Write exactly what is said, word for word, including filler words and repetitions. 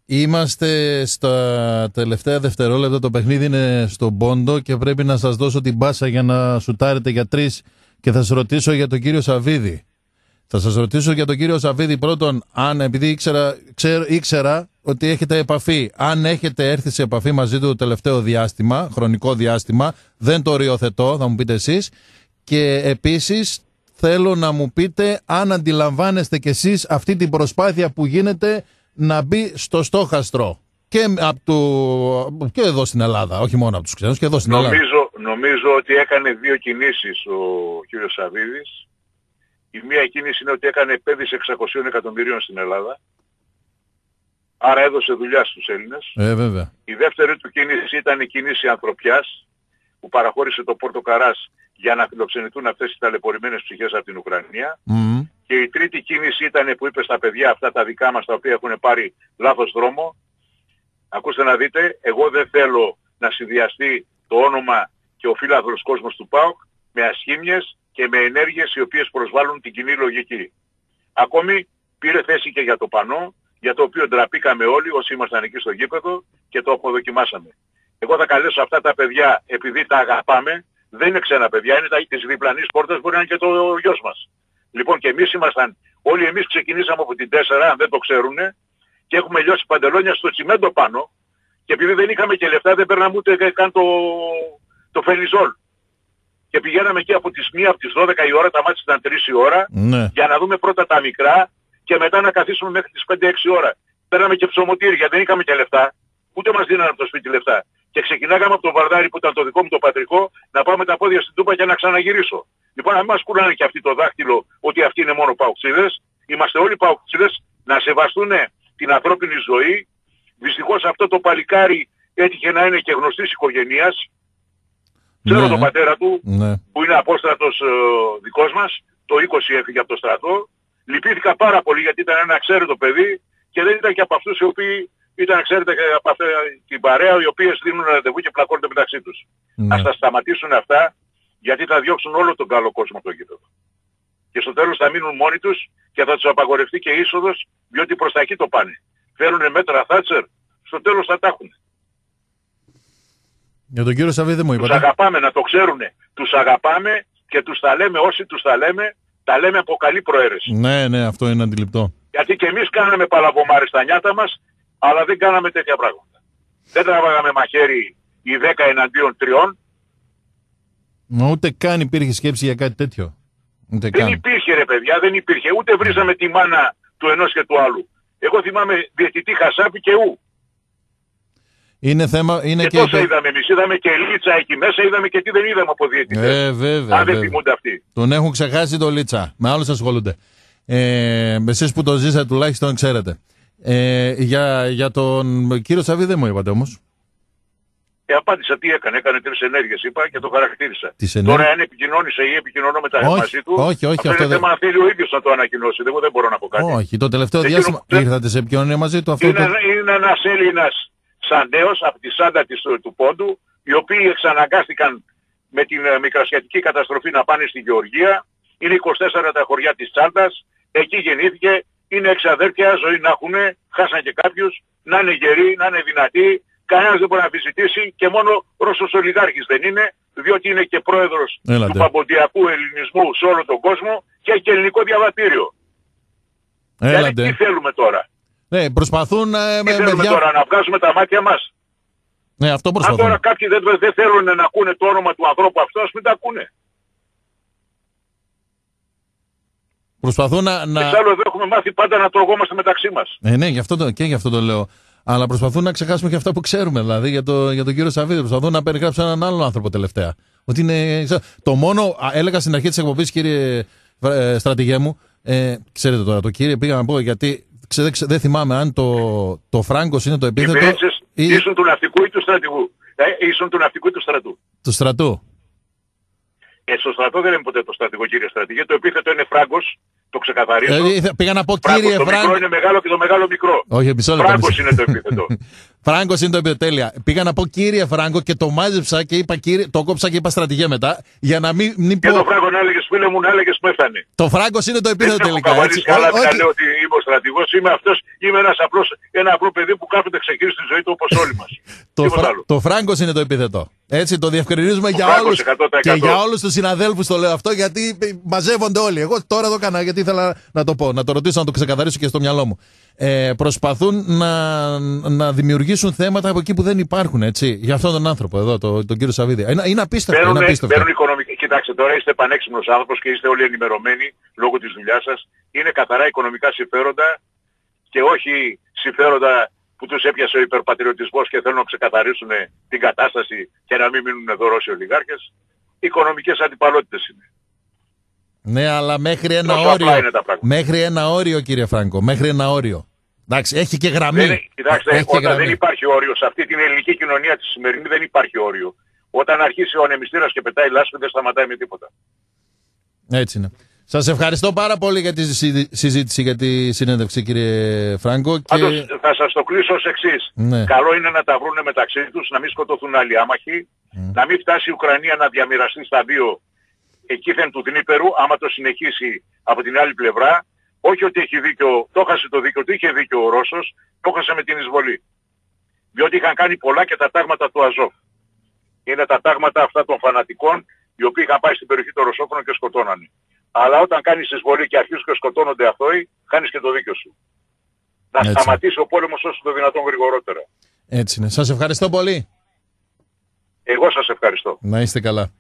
Είμαστε στα τελευταία δευτερόλεπτα, το παιχνίδι είναι στον πόντο και πρέπει να σας δώσω την πάσα για να σουτάρετε για τρεις και θα σας ρωτήσω για τον κύριο Σαββίδη. Θα σας ρωτήσω για τον κύριο Σαββίδη πρώτον, αν επειδή ήξερα, ξέρω, ήξερα ότι έχετε επαφή, αν έχετε έρθει σε επαφή μαζί του το τελευταίο διάστημα, χρονικό διάστημα, δεν το οριοθετώ, θα μου πείτε εσείς, και επίσης θέλω να μου πείτε αν αντιλαμβάνεστε κι εσείς αυτή την προσπάθεια που γίνεται να μπει στο στόχαστρο και, από του, και εδώ στην Ελλάδα, όχι μόνο από τους ξένους, και εδώ στην νομίζω, Ελλάδα. Νομίζω ότι έκανε δύο κινήσεις ο κύριος Σαββίδης. Η μία κίνηση είναι ότι έκανε επένδυση εξακόσια εκατομμυρίων στην Ελλάδα. Άρα έδωσε δουλειά στους Έλληνες. Ε, βέβαια. Η δεύτερη του κίνηση ήταν η κίνηση ανθρωπιάς που παραχώρησε το Πόρτο Καράς για να φιλοξενηθούν αυτές οι ταλαιπωρημένες ψυχές από την Ουκρανία. Mm. Και η τρίτη κίνηση ήταν που είπε στα παιδιά αυτά τα δικά μας τα οποία έχουν πάρει λάθος δρόμο. Ακούστε να δείτε, εγώ δεν θέλω να συνδυαστεί το όνομα και ο φύλαδρος κόσμος του ΠΑΟΚ με ασχήμιες και με ενέργειες οι οποίες προσβάλλουν την κοινή λογική. Ακόμη πήρε θέση και για το πανό, για το οποίο ντραπήκαμε όλοι όσοι ήμασταν εκεί στο γήπεδο και το αποδοκιμάσαμε. Εγώ θα καλέσω αυτά τα παιδιά, επειδή τα αγαπάμε, δεν είναι ξένα παιδιά, είναι τα της διπλανής πόρτας, μπορεί να είναι και το γιος μας. Λοιπόν, και εμείς ήμασταν, όλοι εμείς ξεκινήσαμε από την τέσσερα, αν δεν το ξέρουνε, και έχουμε λιώσει παντελόνια στο τσιμέντο πάνω, και επειδή δεν είχαμε και λεφτά δεν παίρναμε ούτε καν το, το φελιζόλ. Και πηγαίναμε εκεί από τις μία, από τις δώδεκα η ώρα, τα μάτια ήταν τρεις η ώρα, ναι, για να δούμε πρώτα τα μικρά και μετά να καθίσουμε μέχρι τις πέντε έξι ώρα. Παίρναμε και ψωμοτήρια, δεν είχαμε και λεφτά, ούτε μας δίνανε από το σπίτι λεφτά. Και ξεκινάγαμε από το Βαρδάρι που ήταν το δικό μου το πατρικό, να πάμε τα πόδια στην Τούπα για να ξαναγυρίσω. Λοιπόν, να μην μας κουράνε και αυτοί το δάχτυλο ότι αυτοί είναι μόνο παουξίδες. Είμαστε όλοι παουξίδες, να σεβαστούν την ανθρώπινη ζωή. Δυστυχώς αυτό το παλικάρι έτυχε να είναι και γνωστής οικογένειας. Ξέρω ναι, τον πατέρα του, ναι, που είναι απόστρατος ε, δικός μας, το είκοσι έφυγε από το στρατό. Λυπήθηκα πάρα πολύ γιατί ήταν ένα ξέρετο παιδί και δεν ήταν και από αυτούς οι οποίοι ήταν, ξέρετε, από αυτή την παρέα οι οποίες δίνουν ραντεβού και πλακώνται μεταξύ τους. ναι. Ας τα σταματήσουν αυτά, γιατί θα διώξουν όλο τον καλό κόσμο από το γήπεδο. Και στο τέλος θα μείνουν μόνοι τους και θα τους απαγορευτεί και είσοδος, διότι προς τα εκεί το πάνε. Θέλουνε μέτρα Θάτσερ, στο τέλος θα τα έχουν. Για τον κύριο Σαββίδη μου είπατε. Τους αγαπάμε, να το ξέρουνε. Τους αγαπάμε και τους τα λέμε, όσοι τους τα λέμε, τα λέμε από καλή προαίρεση. Ναι, ναι, αυτό είναι αντιληπτό. Γιατί και εμείς κάναμε παλαβομάρες στα νιάτα μας, αλλά δεν κάναμε τέτοια πράγματα. Δεν τραβάγαμε μαχαίρι οι δέκα εναντίον τριών. Μα ούτε καν υπήρχε σκέψη για κάτι τέτοιο. Ούτε Δεν καν. υπήρχε ρε παιδιά, δεν υπήρχε. Ούτε βρίζαμε τη μάνα του ενός και του άλλου. Εγώ θυμάμαι διαιτητή Χασάπη και ου. Είναι θέμα, είναι και, και τόσα το... είδαμε εμείς. Είδαμε και Λίτσα εκεί μέσα, είδαμε και τι δεν είδαμε από διαιτητές. Ε, βέβαια, Αν δεν βέβαια. θυμούνται αυτοί. Τον έχουν ξεχάσει το Λίτσα. Με άλλους ασχολούνται. Ε, εσείς που το ζήσατε τουλάχιστον ξέρετε. Ε, για, για τον κύριο Σαββίδη δεν μου είπατε όμως. Και απάντησα τι έκανε. Έκανε τρεις ενέργειες, είπα και το χαρακτήρισα. Τις ενέργειες... Τώρα αν επικοινώνησε ή επικοινωνώ μετά όχι, μαζί του, όχι, όχι, αυτό, αυτό είναι δεν... θέμα αν θέλει ο ίδιος να το ανακοινώσει. Εγώ δεν μπορώ να πω κάτι. Όχι, το τελευταίο δεν διάστημα δεν... ήρθατε σε επικοινωνία μαζί του. Αυτό είναι, το... είναι ένας Έλληνας σαντέος από τη Σάντα της, του Πόντου, οι οποίοι εξαναγκάστηκαν με την uh, μικρασιατική καταστροφή να πάνε στη Γεωργία. Είναι είκοσι τέσσερα τα χωριά της Σάντας, εκεί γεννήθηκε, είναι εξαδέρφια, ζωή να έχουν, χάσαν και κάποιους, να είναι γεροί, να είναι δυνατοί, κανένας δεν μπορεί να αμφισβητήσει και μόνο Ρώσος ολιγάρχης δεν είναι, διότι είναι και πρόεδρος Έλατε. του παμποντιακού ελληνισμού σε όλο τον κόσμο και έχει και ελληνικό διαβατήριο. Έλατε. Δηλαδή τι θέλουμε τώρα. Ναι, προσπαθούν ε, Τι με, θέλουμε με διά... τώρα, να βγάζουμε τα μάτια μας. Ναι, αυτό Αν προσπαθούν. τώρα κάποιοι δεν, δεν θέλουν να ακούνε το όνομα του ανθρώπου αυτό, ας μην τα ακούνε. Προσπαθούν να... να... Εξάλλου εδώ έχουμε μάθει πάντα να τρογόμαστε μεταξύ μας. Ε, ναι, γι αυτό το, και γι' αυτό το λέω. Αλλά προσπαθούν να ξεχάσουμε και αυτά που ξέρουμε, δηλαδή για, το, για τον κύριο Σαββίδη. Προσπαθούν να περιγράψουν έναν άλλον άνθρωπο τελευταία. Ότι είναι. Το μόνο. Έλεγα στην αρχή της εκπομπής, κύριε ε, στρατηγέ μου, ε, ξέρετε τώρα, το κύριε πήγα να πω γιατί δεν ξε, δε θυμάμαι αν το, το Φράγκος είναι το επίθετο. Οι ή... ήσουν του ναυτικού ή του στρατηγού. Ε, ήσουν του ναυτικού ή του στρατού. Του στρατού. Ε, στο στρατό δεν είναι ποτέ το στρατηγό, κύριε στρατηγέ. Το επίθετο είναι Φράγκος. Το ξεκαθαρίζω. Ε, πήγα να πω Φράγκος, κύριε το Φράγκο. μικρό είναι μεγάλο και το μεγάλο μικρό. Όχι, μισό λεπτό. Φράγκος είναι το επίθετο. Φράγκο είναι το επίθετο. Τέλεια. Πήγα να πω κύριε Φράγκο και το μάζεψα και είπα κύριε, το κόψα και είπα στρατηγέ μετά. Για να μην, μην και πω. το Φράγκο να έλεγε, φίλε μου, να έλεγε που έφτανε. Το Φράγκο είναι το επίθετο τελικά. Δεν Έτσι. έχω καλά Ό, να λέω ότι είμαι ο στρατηγός, είμαι αυτός, είμαι ένας απλός, ένα απλό παιδί που κάποτε ξεκίνησε τη ζωή του όπως όλοι μας. το, φρα... το Φράγκο είναι το επίθετο. Έτσι το διευκρινίζουμε το για όλους. Και για όλους τους συναδέλφους το λέω αυτό γιατί μαζεύονται όλοι. Εγώ τώρα το έκανα γιατί ήθελα να το πω, να το ρωτήσω, να το ξεκαθαρίσω και στο μυαλό μου. Ε, προσπαθούν να, να δημιουργήσουν θέματα από εκεί που δεν υπάρχουν, έτσι, για αυτόν τον άνθρωπο εδώ, το, τον κύριο Σαββίδη. Είναι, είναι απίστευτο. Μπαίνουν, είναι απίστευτο. Μπαίνουν οικονομικά. Κοιτάξτε, τώρα είστε πανέξυπνος άνθρωπος και είστε όλοι ενημερωμένοι λόγω της δουλειάς σας. Είναι καθαρά οικονομικά συμφέροντα και όχι συμφέροντα που τους έπιασε ο υπερπατριωτισμός και θέλουν να ξεκαθαρίσουν την κατάσταση και να μην μείνουν εδώ Ρώσοι ολιγάρχες. Οικονομικές αντιπαλότητες είναι. Ναι, αλλά μέχρι ένα όριο. Μέχρι ένα όριο, κύριε Φράγκο. Μέχρι ένα όριο. Εντάξει, έχει και γραμμή. Δεν, κοιτάξτε, έχει όταν γραμμή. Δεν υπάρχει όριο. Σε αυτή την ελληνική κοινωνία τη σημερινή δεν υπάρχει όριο. Όταν αρχίσει ο ανεμιστήρας και πετάει λάσπη δεν σταματάει με τίποτα. Έτσι είναι. Σας ευχαριστώ πάρα πολύ για τη συζήτηση, για τη συνέντευξη, κύριε Φράγκο. Και... Πάντως, θα σας το κλείσω ως εξής. Ναι. Καλό είναι να τα βρούνε μεταξύ τους, να μην σκοτωθούν άλλοι άμαχοι, mm. να μην φτάσει η Ουκρανία να διαμοιραστεί στα δύο εκείθεν του Δνήπερου, άμα το συνεχίσει από την άλλη πλευρά. Όχι ότι έχει δίκιο, το έχασε το δίκιο, ότι είχε δίκιο ο Ρώσος, το έχασε με την εισβολή. Διότι είχαν κάνει πολλά και τα τάγματα του Αζόφ. Είναι τα τάγματα αυτά των φανατικών, οι οποίοι είχαν πάει στην περιοχή των Ρωσόφωνων και σκοτώνανε. Αλλά όταν κάνεις εισβολή και αρχίζουν και σκοτώνονται αθώοι, χάνεις και το δίκιο σου. Να Έτσι. σταματήσει ο πόλεμος όσο το δυνατόν γρηγορότερα. Έτσι είναι. Σας ευχαριστώ πολύ. Εγώ σας ευχαριστώ. Να είστε καλά.